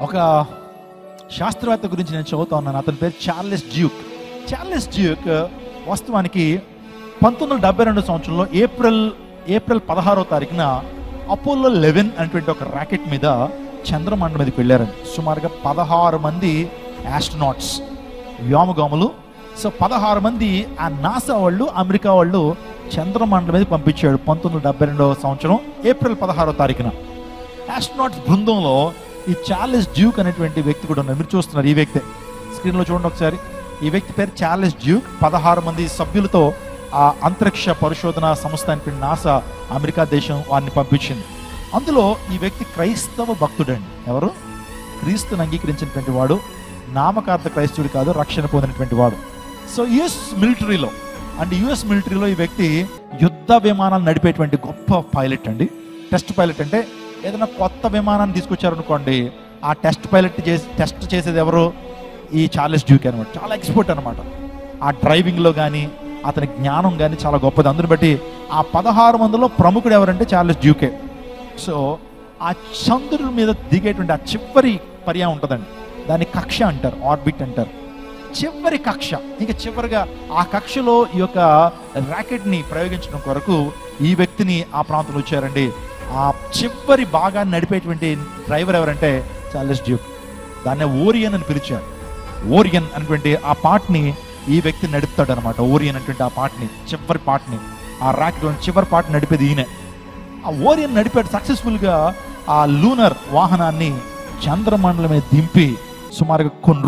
ఒక శాస్త్రవేత్త గురించి నేను చదువుతా ఉన్నాను. అతని పేరు చార్లెస్ డ్యూక్. చార్లెస్ డ్యూక్ వాస్తవానికి 1972 సంవత్సరంలో ఏప్రిల్ 16వ తారీఖున అపోలో 11 అనేటువంటి ఒక రాకెట్ మీద చంద్రమండలం మీదకి వెళ్ళారండి. సుమారుగా 16 మంది ఆస్ట్రోనాట్స్, వ్యోమగాములు. సో 16 మంది ఆ నాసా వాళ్ళు, అమెరికా వాళ్ళు చంద్రమండలం మీద పంపించాడు 1972వ సంవత్సరం ఏప్రిల్ 16వ తారీఖున. ఆస్ట్రోనాట్స్ బృందంలో ఈ చార్లెస్ డ్యూక్ అనేటువంటి వ్యక్తి కూడా ఉన్నారు. మీరు చూస్తున్నారు, ఈ వ్యక్తి స్క్రీన్లో చూడండి ఒకసారి. ఈ వ్యక్తి పేరు చార్లెస్ డ్యూక్. 16 మంది సభ్యులతో ఆ అంతరిక్ష పరిశోధన సంస్థ అయినటువంటి నాసా, అమెరికా దేశం వారిని పంపించింది. అందులో ఈ వ్యక్తి క్రైస్తవ భక్తుడండి. ఎవరు? క్రీస్తుని అంగీకరించినటువంటి వాడు, నామకార్థ క్రైస్తవుడు కాదు, రక్షణ పొందినటువంటి వాడు. సో యుఎస్ మిలిటరీలో ఈ వ్యక్తి యుద్ధ విమానాలు నడిపేటువంటి గొప్ప పైలట్ అండి. టెస్ట్ పైలట్ అంటే ఏదైనా కొత్త విమానాన్ని తీసుకొచ్చారనుకోండి, ఆ టెస్ట్ చేసేది ఎవరు? ఈ చార్లెస్ డ్యూక్ అనమాట. చాలా ఎక్స్పర్ట్ అనమాట. ఆ డ్రైవింగ్లో కానీ అతని జ్ఞానం కానీ చాలా గొప్పది. అందుని బట్టి ఆ 16 మందిలో ప్రముఖుడు ఎవరంటే చార్లెస్ డ్యూకే. సో ఆ చంద్రుడి మీద దిగేటువంటి ఆ చివరి పర్యాయం ఉంటుందండి, దాన్ని కక్ష అంటారు, ఆర్బిట్ అంటారు. చివరి కక్ష, ఇంకా చివరిగా ఆ కక్షలో ఈ యొక్క ర్యాకెట్ని ప్రయోగించడం కొరకు ఈ వ్యక్తిని ఆ ప్రాంతంలో వచ్చారండి. ఆ చివరి భాగాన్ని నడిపేటువంటి డ్రైవర్ ఎవరంటే చార్లెస్ డ్యూక్. దాన్నే ఓరియన్ అని పిలిచారు. ఓరియన్ అనేటువంటి ఆ పార్ట్ని ఈ వ్యక్తి నడుపుతాడు అనమాట. ఓరియన్ అనేటువంటి ఆ పార్ట్ని, చివరి పార్ట్ని, ఆ ర్యాకెట్ చివరి పార్ట్ నడిపేది ఈయనే. ఆ ఓరియన్ నడిపాడు సక్సెస్ఫుల్గా. ఆ లూనర్ వాహనాన్ని చంద్రమండలం మీద దింపి సుమారుగా కొన్ని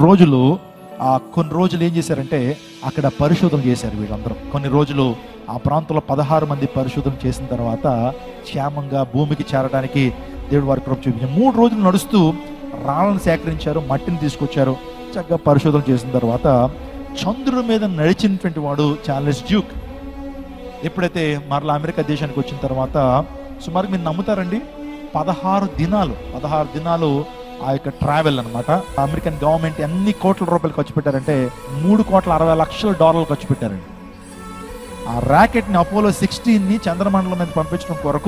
రోజులు ఏం చేశారంటే అక్కడ పరిశోధన చేశారు వీళ్ళందరూ. కొన్ని రోజులు ఆ ప్రాంతంలో 16 మంది పరిశోధన చేసిన తర్వాత క్షేమంగా భూమికి చేరడానికి దేవుడు వారి కృప చూపించారు. 3 రోజులు నడుస్తూ రాళ్ళను సేకరించారు, మట్టిని తీసుకొచ్చారు. చక్కగా పరిశోధన చేసిన తర్వాత చంద్రుడి మీద నడిచినటువంటి వాడు చార్లెస్ డ్యూక్. ఎప్పుడైతే మరలా అమెరికా దేశానికి వచ్చిన తర్వాత సుమారు మీరు నమ్ముతారండి 16 దినాలు ఆ యొక్క ట్రావెల్ అనమాట. అమెరికన్ గవర్నమెంట్ ఎన్ని కోట్ల రూపాయలు ఖర్చు పెట్టారంటే $3,60,00,000 ఖర్చు పెట్టారండి. ఆ ర్యాకెట్ని అపోలో 16ని చంద్రమండలం మీద పంపించడం కొరకు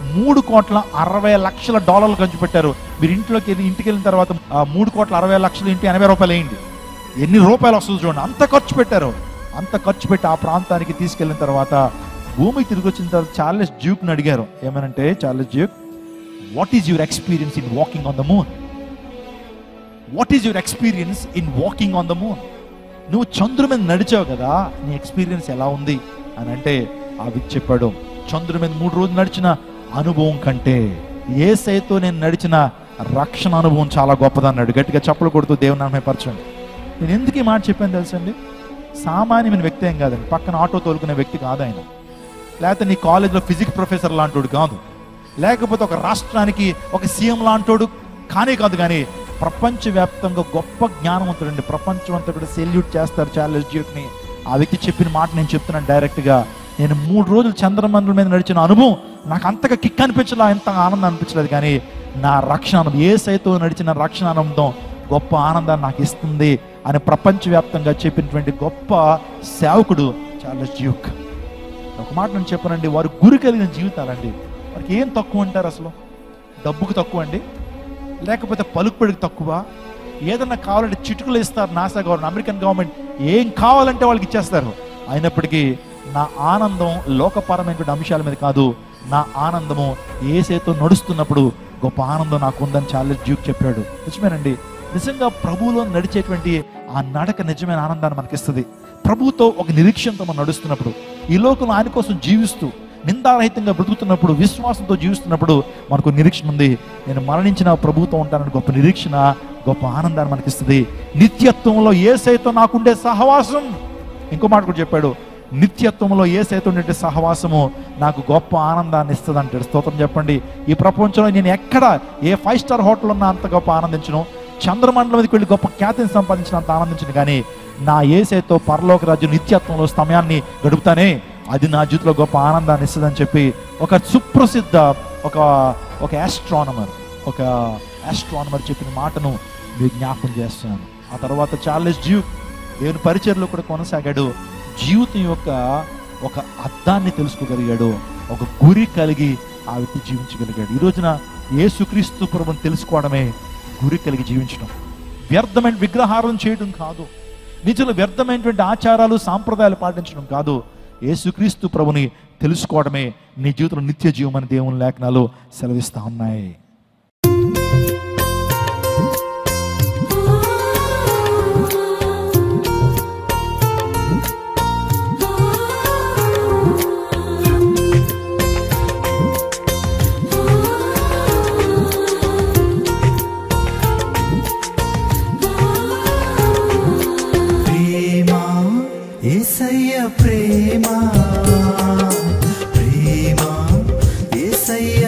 $3,60,00,000 ఖర్చు పెట్టారు. మీరు ఇంటికి వెళ్ళిన తర్వాత $3,60,00,000 ఇంటి $80 వేయండి, ఎన్ని రూపాయలు వస్తుందో చూడండి. అంత ఖర్చు పెట్టారు. అంత ఖర్చు పెట్టి ఆ ప్రాంతానికి తీసుకెళ్ళిన తర్వాత భూమికి తిరిగి వచ్చిన తర్వాత చార్లెస్ డ్యూక్ని అడిగారు, ఏమనంటే, Charles Duke, what is your experience in walking on the moon? What is your experience in walking on the moon? నువ్వు చంద్రుడి మీద నడిచావు కదా, నీ ఎక్స్పీరియన్స్ ఎలా ఉంది అని అంటే ఆ వ్యక్తి చెప్పాడు, చంద్రుడి మీద 3 రోజులు నడిచిన అనుభవం కంటే యేసయ్యతో నేను నడిచిన రక్షణ అనుభవం చాలా గొప్పదన్నాడు. గట్టిగా చప్పలు కొడుతూ దేవుని నామమే పరచండి. నేను ఎందుకు ఈ మాట చెప్పాను తెలుసండి? సామాన్యమైన వ్యక్తి ఏం కాదండి, పక్కన ఆటో తోలుకునే వ్యక్తి కాదు ఆయన, లేకపోతే నీ కాలేజీలో ఫిజిక్స్ ప్రొఫెసర్ లాంటోడు కాదు, లేకపోతే ఒక రాష్ట్రానికి ఒక సీఎం లాంటోడు కానే కాదు. కానీ ప్రపంచవ్యాప్తంగా గొప్ప జ్ఞానవంతుడండి. ప్రపంచం అంతా కూడా సెల్యూట్ చేస్తారు చార్లెస్ డ్యూక్ని. ఆ వ్యక్తి చెప్పిన మాట నేను చెప్తున్నాను డైరెక్ట్గా. నేను 3 రోజులు చంద్రమండలం మీద నడిచిన అనుభవం నాకు అంతగా కిక్ అనిపించలే, ఎంత ఆనందం అనిపించలేదు. కానీ నా రక్షణ అనుభవం, యేసయ్యతో నడిచిన రక్షణ ఆనందం గొప్ప ఆనందాన్ని నాకు ఇస్తుంది అని ప్రపంచవ్యాప్తంగా చెప్పినటువంటి గొప్ప సేవకుడు చార్లెస్ డ్యూక్. ఒక మాట నేను చెప్పానండి, వారు గురి కలిగిన జీవితాలండి. వారికి ఏం తక్కువ అంటారు? అసలు డబ్బుకు తక్కువ అండి, లేకపోతే పలుకుబడికి తక్కువ? ఏదన్నా కావాలంటే చిటుకులు ఇస్తారు నాసా గవర్నమెంట్, అమెరికన్ గవర్నమెంట్ ఏం కావాలంటే వాళ్ళకి ఇచ్చేస్తారు. అయినప్పటికీ నా ఆనందం లోకపరమైనటువంటి అంశాల మీద కాదు, నా ఆనందము యేసయ్యతో నడుస్తున్నప్పుడు గొప్ప ఆనందం నాకు ఉందని చార్లెస్ డ్యూక్ చెప్పాడు. నిజమేనండి, నిజంగా ప్రభువులో నడిచేటువంటి ఆ నడక నిజమైన ఆనందాన్ని మనకిస్తుంది. ప్రభువుతో ఒక నిరీక్షణతో మనం నడుస్తున్నప్పుడు, ఈ లోకంలో ఆయన కోసం జీవిస్తూ నిందారహితంగా బ్రతుకుతున్నప్పుడు, విశ్వాసంతో జీవిస్తున్నప్పుడు మనకు నిరీక్షణ ఉంది. నేను మరణించిన ప్రభువుతో ఉంటానని గొప్ప నిరీక్షణ, గొప్ప ఆనందాన్ని మనకిస్తుంది. నిత్యత్వంలో యేసయ్యతో నాకుండే సహవాసం, ఇంకో మాట కూడా చెప్పాడు, నిత్యత్వంలో యేసయ్యతో ఉండే సహవాసము నాకు గొప్ప ఆనందాన్ని ఇస్తుంది అంటాడు. స్తోత్రం చెప్పండి. ఈ ప్రపంచంలో నేను ఎక్కడ ఏ 5 స్టార్ హోటల్ ఉన్నా అంత గొప్ప ఆనందించను, చంద్రమండలం మీదకి వెళ్ళి గొప్ప ఖ్యాతిని సంపాదించినంత ఆనందించను, కానీ నా యేసయ్యతో పరలోక రాజ్యం నిత్యత్వంలో సమయాన్ని గడుపుతానే, అది నా జీవితంలో గొప్ప ఆనందాన్ని ఇస్తుందని చెప్పి ఒక సుప్రసిద్ధ ఒక ఆస్ట్రానమర్ చెప్పిన మాటను మీకు జ్ఞాపకం చేస్తున్నాను. ఆ తర్వాత చార్లెస్ డ్యూక్ దేవుని పరిచర్లో కూడా కొనసాగాడు. జీవితం యొక్క ఒక అర్థాన్ని తెలుసుకోగలిగాడు, ఒక గురి కలిగి ఆ వ్యక్తి జీవించగలిగాడు. ఈ రోజున యేసుక్రీస్తు ప్రభువుని తెలుసుకోవడమే గురి కలిగి జీవించడం, వ్యర్థమైన విగ్రహారం చేయడం కాదు, నిజంలో వ్యర్థమైనటువంటి ఆచారాలు సాంప్రదాయాలు పాటించడం కాదు. యేసుక్రీస్తు ప్రభుని తెలుసుకోవడమే నీ జీవితంలో నిత్య జీవమని దేవుని లేఖనాలు సెలవిస్తా ఉన్నాయి. యేసయ్య ప్రేమ, ప్రేమ యేసయ్య